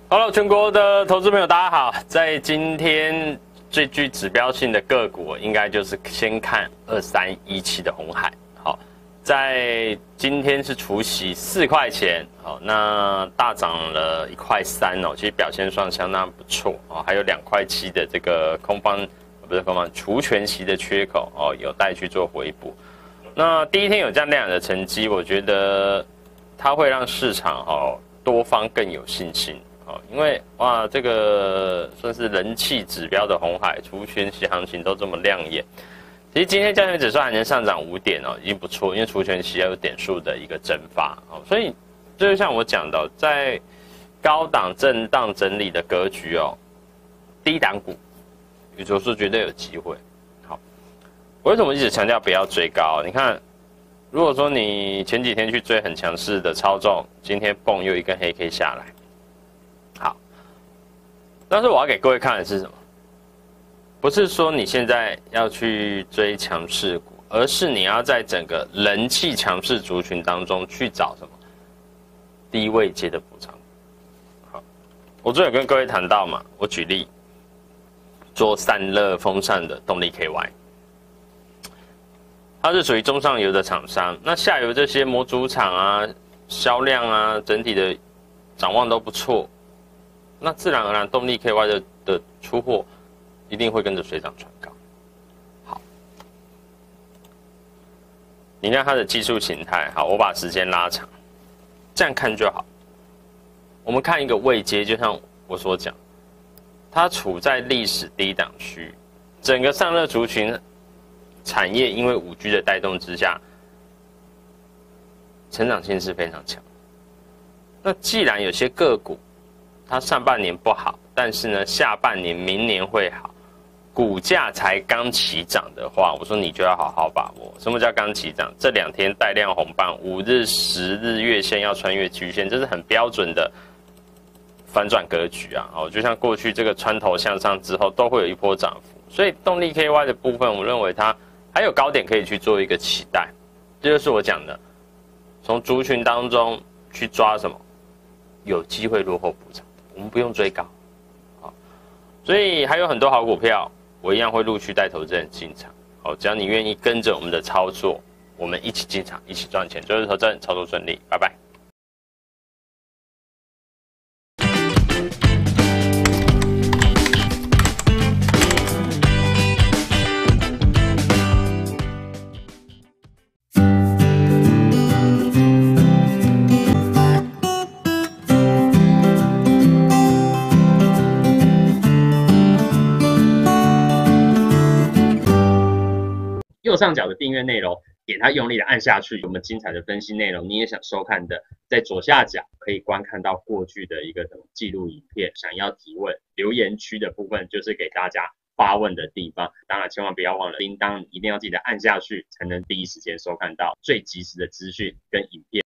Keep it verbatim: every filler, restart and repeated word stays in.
Hello， 全国的投资朋友，大家好。在今天最具指标性的个股，应该就是先看二三一七的鸿海。好，在今天是除息四块钱，好，那大涨了一块三哦，其实表现算相当不错哦。还有两块七的这个空方，不是空方，除权息的缺口哦，有待去做回补。那第一天有这样亮眼的成绩，我觉得它会让市场哦多方更有信心。因为哇，这个算是人气指标的鸿海，除权息行情都这么亮眼。其实今天加权指数还能上涨五点哦，已经不错，因为除权息要有点数的一个蒸发哦，所以就像我讲的，在高档震荡整理的格局哦，低档股，宇宙是绝对有机会。好，我为什么一直强调不要追高？你看，如果说你前几天去追很强势的操纵，今天蹦又一根黑 K 下来。好，但是我要给各位看的是什么？不是说你现在要去追强势股，而是你要在整个人气强势族群当中去找什么低位阶的补偿。好，我昨天有跟各位谈到嘛，我举例做散热风扇的动力 K Y， 它是属于中上游的厂商，那下游这些模组厂啊、销量啊、整体的展望都不错。那自然而然，动力 K Y 的的出货一定会跟着水涨船高。好，你看它的技术形态，好，我把时间拉长，这样看就好。我们看一个位阶，就像我所讲，它处在历史低档区，整个散热族群产业因为 五 G 的带动之下，成长性是非常强。那既然有些个股，它上半年不好，但是呢，下半年、明年会好，股价才刚起涨的话，我说你就要好好把握。什么叫刚起涨？这两天带量红棒，五日、十日月线要穿越曲线，这是很标准的反转格局啊！哦，就像过去这个穿头向上之后，都会有一波涨幅。所以动力 K Y 的部分，我认为它还有高点可以去做一个期待。这就是我讲的，从族群当中去抓什么有机会落后补涨。我们不用追高，好，所以还有很多好股票，我一样会陆续带投资人进场。好，只要你愿意跟着我们的操作，我们一起进场，一起赚钱。祝投资人操作顺利，拜拜。 右上角的订阅内容，给它用力的按下去。有我们精彩的分析内容，你也想收看的，在左下角可以观看到过去的一个记录影片。想要提问，留言区的部分就是给大家发问的地方。当然，千万不要忘了铃铛，一定要记得按下去，才能第一时间收看到最及时的资讯跟影片。